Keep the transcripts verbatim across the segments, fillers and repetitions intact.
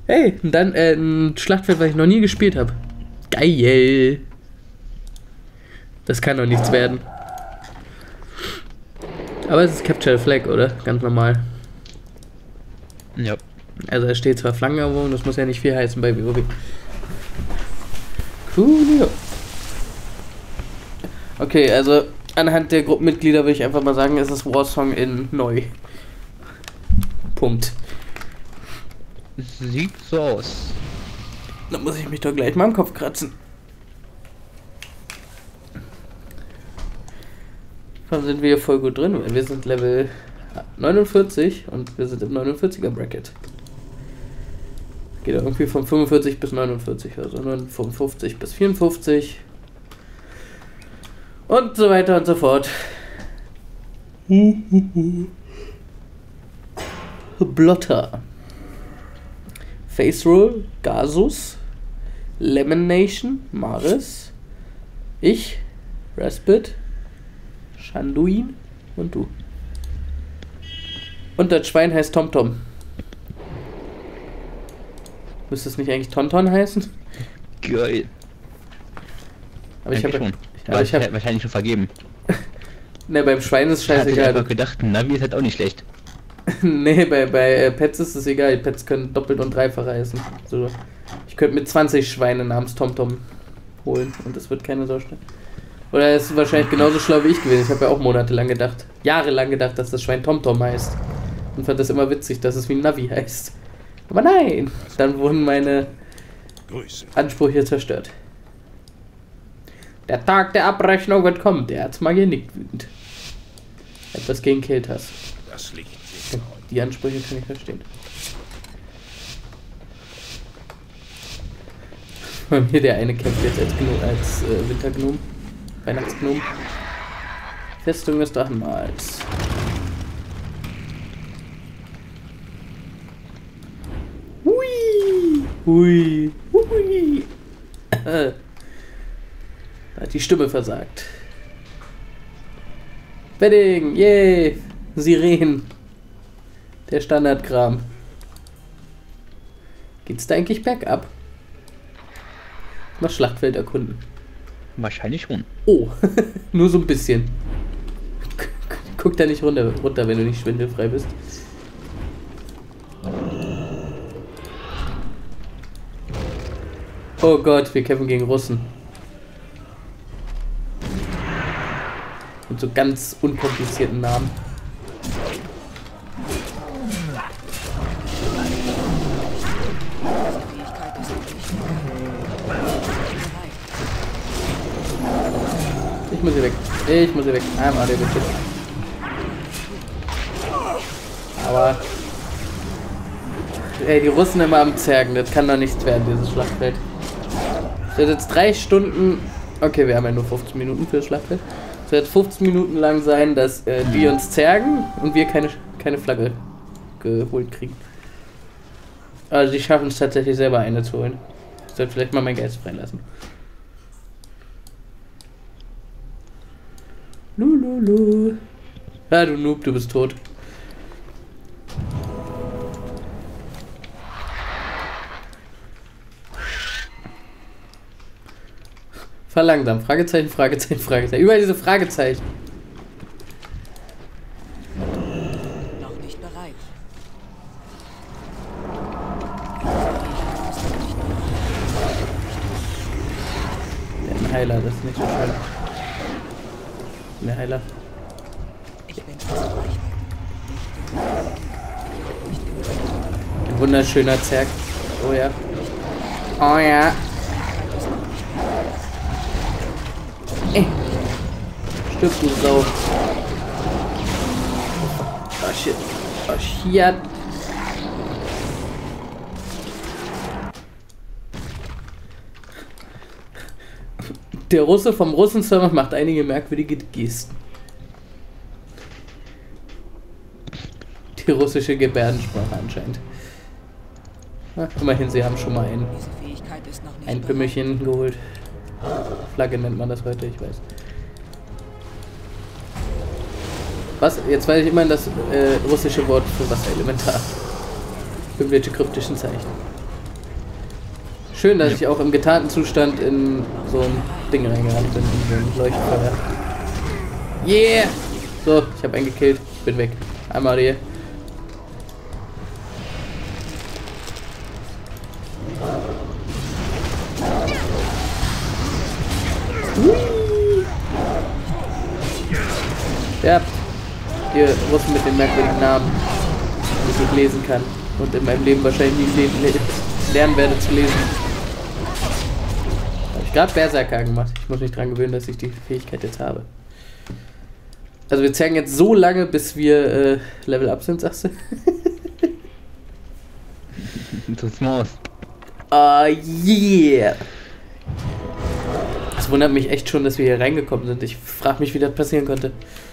Hey, und dann äh, ein Schlachtfeld, was ich noch nie gespielt habe. Geil. Das kann doch nichts werden. Aber es ist Capture the Flag, oder? Ganz normal. Ja. Also es steht zwar Flankeneroberung, das muss ja nicht viel heißen bei WoW. Cool. Okay, also anhand der Gruppenmitglieder würde ich einfach mal sagen, es ist Warsong in neu. Punkt. Sieht so aus. Da muss ich mich doch gleich mal am Kopf kratzen. Dann sind wir voll gut drin. Wir sind Level neunundvierzig und wir sind im neunundvierziger Bracket. Geht irgendwie von fünfundvierzig bis neunundvierzig, also von fünfzig bis vierundfünfzig. Und so weiter und so fort. Blotter. Face Roll, Gasus, Lemon Nation, Maris, ich, Raspid, Shanduin und du. Und das Schwein heißt TomTom. Müsste es nicht eigentlich Tonton heißen? Geil. Aber ich habe schon. Ja, ich hab, wahrscheinlich schon vergeben. Ne, beim Schwein ist Ich hatte scheißegal. einfach gedacht, Navi ist halt auch nicht schlecht. Ne, bei, bei äh, Pets ist es egal. Pets können doppelt und dreifach heißen. So, ich könnte mit zwanzig Schweinen namens TomTom holen und es wird keine so schnell. Oder es ist wahrscheinlich genauso schlau wie ich gewesen. Ich habe ja auch monatelang gedacht, jahrelang gedacht, dass das Schwein TomTom heißt. Und fand das immer witzig, dass es wie Navi heißt. Aber nein, dann wurden meine Ansprüche zerstört. Der Tag der Abrechnung wird kommen. Der Erzmagier nickt wütend. Etwas gegen Keltas. Das Licht. Die Ansprüche kann ich verstehen. Bei mir der eine kämpft jetzt als, Gno als äh, Wintergnom. Weihnachtsgnom. Festung des Drachenmals. Hui! Hui! Hui! Da hat die Stimme versagt. Wedding! Yay! Sirenen! Der Standardkram. Geht's da eigentlich bergab? Noch Schlachtfeld erkunden. Wahrscheinlich schon. Oh, nur so ein bisschen. Guck da nicht runter, runter, wenn du nicht schwindelfrei bist. Oh Gott, wir kämpfen gegen Russen. Mit so ganz unkomplizierten Namen. Ich muss hier weg. Ich muss hier weg. Einmal der bitte. Aber. Ey, die Russen immer am Zergen. Das kann doch nichts werden, dieses Schlachtfeld. Das wird jetzt drei Stunden. Okay, wir haben ja nur fünfzehn Minuten für das Schlachtfeld. Es wird fünfzehn Minuten lang sein, dass äh, die uns zergen und wir keine, keine Flagge geholt kriegen. Also, die schaffen es tatsächlich selber eine zu holen. Ich sollte vielleicht mal mein Geist freilassen. Lululu. Ja, du Noob, du bist tot. Verlangsam. Fragezeichen, Fragezeichen, Fragezeichen. Überall diese Fragezeichen. Noch nicht bereit. Der Heiler, das ist nicht so schön. Der Heiler. Ich bin fast Reichweite. Ein wunderschöner Zerg. Oh ja. Oh ja. Ey. Stirb, du Sau. Oh shit. Oh shit. Der Russe vom Russenserver macht einige merkwürdige Gesten. Die russische Gebärdensprache anscheinend. Na, immerhin, sie haben schon mal ein, Diese Fähigkeit ist noch nicht ein bereit. Pümmelchen geholt. Flagge nennt man das heute, ich weiß. Was? Jetzt weiß ich immerhin das äh, russische Wort für Wasserelementar. Irgendwelche kryptischen Zeichen. Schön, dass Ja. ich auch im getarnten Zustand in so ein Ding reingerannt bin, in so ein Leuchtfeuer. Yeah! So, ich habe einen gekillt. Ich bin weg. Einmal hier. Ja, ihr Russen mit den merkwürdigen Namen, die ich nicht lesen kann und in meinem Leben wahrscheinlich nie le le lernen werde zu lesen. Habe ich gerade Berserker gemacht. Ich muss mich dran gewöhnen, dass ich die Fähigkeit jetzt habe. Also wir zerren jetzt so lange, bis wir äh, Level Up sind, sagst du? Das Maus. Ah, yeah! Es wundert mich echt schon, dass wir hier reingekommen sind. Ich frage mich, wie das passieren konnte.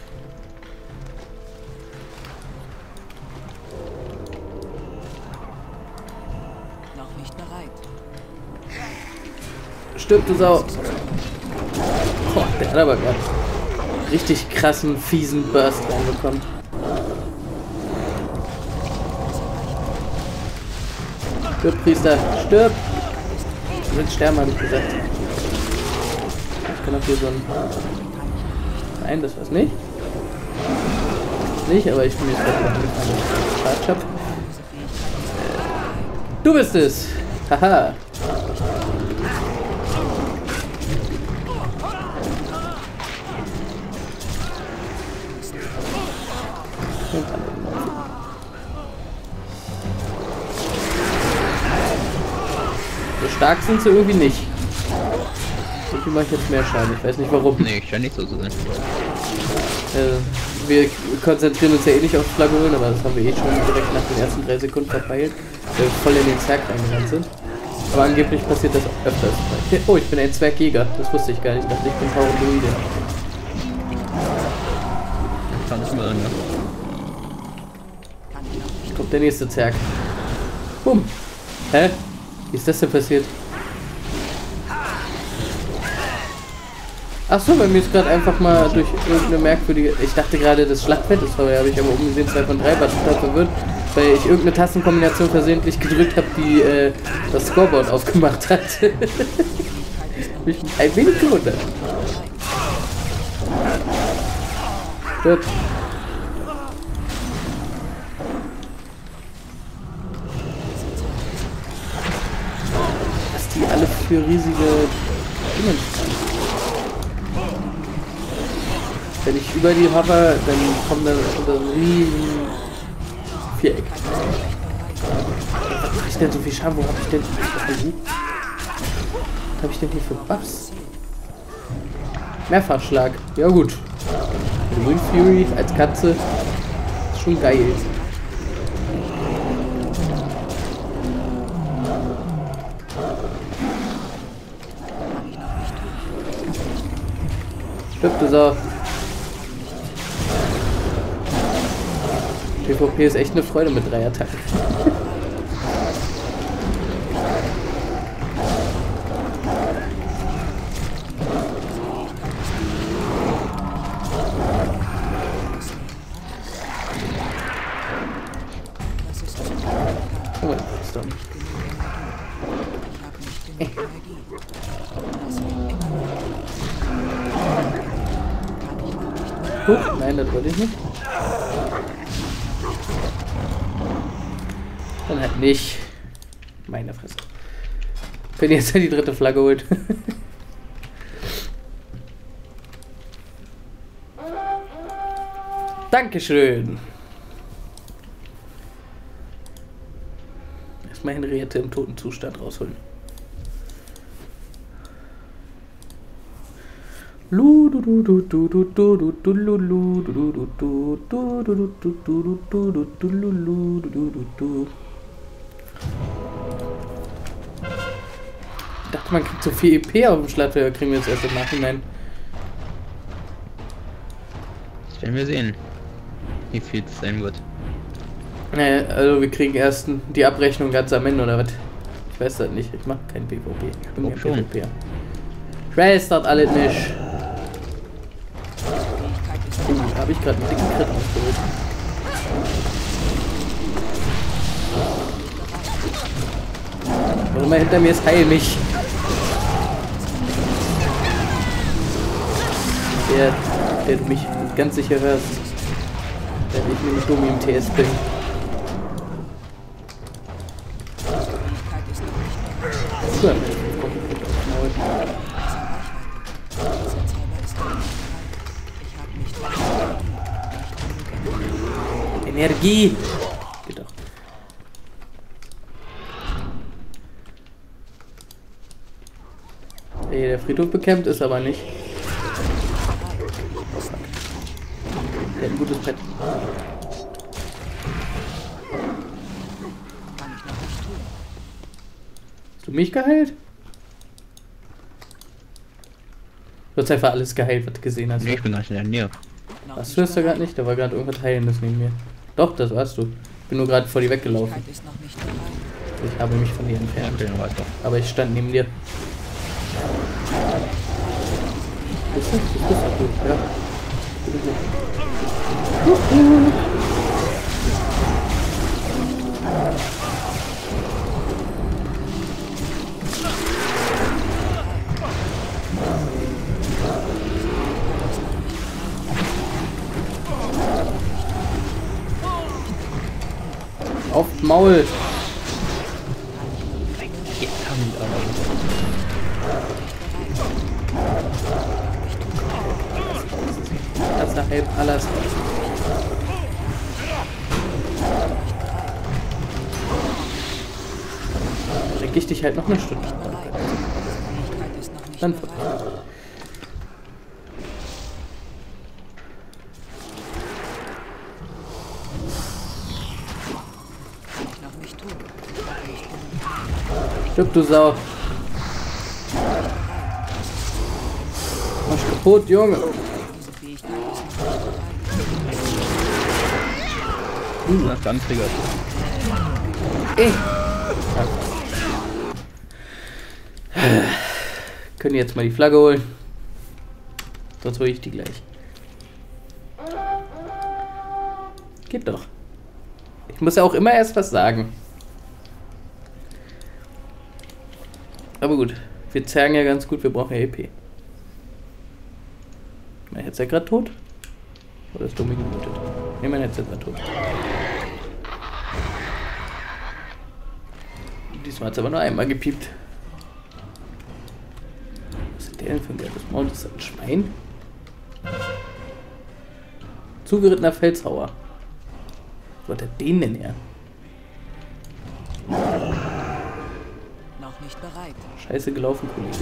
Noch nicht bereit. Stimmt, du Sau. Boah, der hat aber gerade richtig krassen, fiesen Burst reinbekommen. Stirb, Priester, stirb! Du willst sterben, habe ich gesagt. Ich kann auch hier so ein... Nein, das war's nicht. Nicht, aber ich bin jetzt gerade wieder angefangen. Charge up. Du bist es! Haha! So stark sind sie irgendwie nicht. Irgendwie mache ich jetzt mehr Schaden. Ich weiß nicht warum. Nee, scheint nicht so zu sein. Äh, wir konzentrieren uns ja eh nicht aufs Flagge holen, aber das haben wir eh schon direkt nach den ersten drei Sekunden verpeilt, weil wir voll in den Zwerg reingerannt sind. Aber angeblich passiert das öfters. Oh, ich bin ein Zwergjäger. Das wusste ich gar nicht. Ich dachte, ich bin Taurendoide. Kann ich mal an, ja. Kommt der nächste Zwerg. Bumm. Hä? Wie ist das denn passiert? Achso, bei mir ist gerade einfach mal durch irgendeine merkwürdige... Ich dachte gerade, das Schlachtfeld ist vorbei, habe ich aber oben gesehen, zwei von drei, war total verwirrt, weil ich irgendeine Tastenkombination versehentlich gedrückt habe, die äh, das Scoreboard aufgemacht hat. Mich ein wenig gewundert. Stirb. Was die alle für riesige Dinge haben. Wenn ich über die hoppe, dann kommt dann unter so ein riesen Viereck. Was mache ich denn so viel Schaden? Wo habe ich denn... Was habe ich denn hier für Buffs? Mehrfachschlag. Ja gut. Wind Fury als Katze ist schon geil. Stirb, du Sau. PvP ist echt eine Freude mit drei Attacken. Oh mein Gott, äh. Huch, nein, das wollte ich nicht. Dann halt nicht. Meine Fresse. Wenn ihr jetzt die dritte Flagge holt. Dankeschön. Erstmal Henriette im toten Zustand rausholen. Ich dachte, man kriegt so viel E P auf dem Schlachtfeuer, kriegen wir jetzt erst im Nachhinein. Das werden wir sehen, wie viel es sein wird. Naja, also wir kriegen erst die Abrechnung ganz am Ende, oder was? Ich weiß das nicht, ich mach kein PvP. Ich bin kein schon. PvP. Ich weiß das alles nicht. Oh, habe ich gerade einen dicken Crit ausgeholt. Warte mal, hinter mir ist heil mich. Der, der du mich ganz sicher hörst. Werde ich nämlich dumm im T S bringen. So, Energie! Geht doch. Ey, der Friedhof bekämpft ist aber nicht. Der hat ein gutes Pet. Hast du mich geheilt? Du hast einfach alles geheilt, was du gesehen hast. Nee, ich bin gar nicht in der Nähe. Was hörst du gerade nicht? Da war gerade irgendwas Heilendes neben mir. Doch, das warst du. Ich bin nur gerade vor dir weggelaufen. Ich habe mich von dir entfernt. Aber ich stand neben dir. Bist du? Bist du? Ach, gut. Ja. Auf Maul! Das ist halb alles. Denke ich dich halt noch eine Stunde. Dann vorbei. Stirb, du Sau. Mach kaputt, Junge. Uh, das ganz triggert. Ey. Können jetzt mal die Flagge holen. Sonst hole ich die gleich. Geht doch. Ich muss ja auch immer erst was sagen. Aber gut, wir zerren ja ganz gut, wir brauchen ja E P. Mein Headset gerade tot? Oder ist Domi gemutet? Ne, mein Headset war tot. Diesmal hat es aber nur einmal gepiept. Was ist der denn für ein gelbes Maul? Das ist ein Schwein? Zugerittener Felshauer. Wo hat er den denn her? Noch nicht bereit. Scheiße gelaufen, Kollege.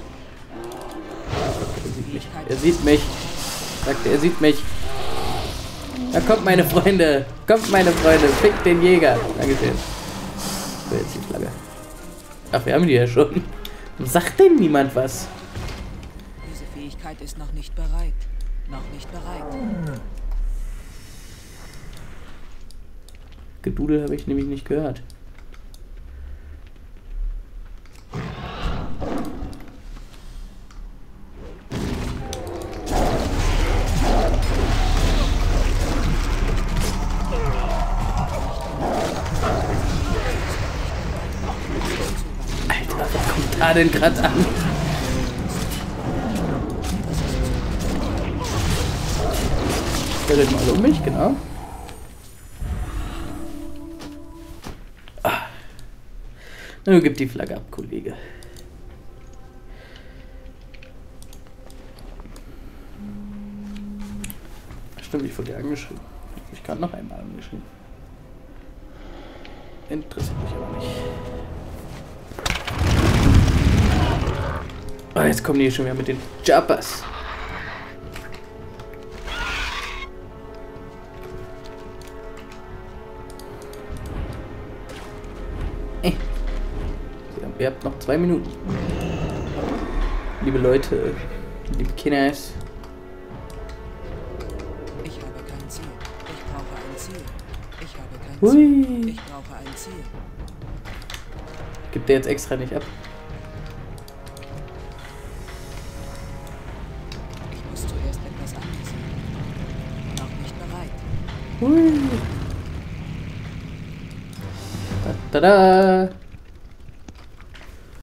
Er sieht mich. Er sieht mich. Sagt, er sieht mich. Da kommt meine Freunde. Kommt meine Freunde. Fick den Jäger. Dankeschön. So, jetzt die Flagge. Ach, wir haben die ja schon. Sagt denn niemand was? Diese Fähigkeit ist noch nicht bereit. Noch nicht bereit. Gedudel habe ich nämlich nicht gehört. Alter, was kommt da denn gerade an? Der redet mal um mich, genau. Na, gib die Flagge ab, Kollege. Stimmt, ich wurde dir angeschrieben. Ich habe mich gerade noch einmal angeschrieben. Interessiert mich aber nicht. Oh, jetzt kommen die schon wieder mit den Jumpers. Ey. Ihr habt noch zwei Minuten. Liebe Leute, liebe Kinders. Ich habe kein Ziel. Ich brauche ein Ziel. Ich habe kein Hui. Ziel. Ich brauche ein Ziel. Gibt der jetzt extra nicht ab? Ich muss zuerst etwas ansehen. Noch nicht bereit. Hui. Da, da, da.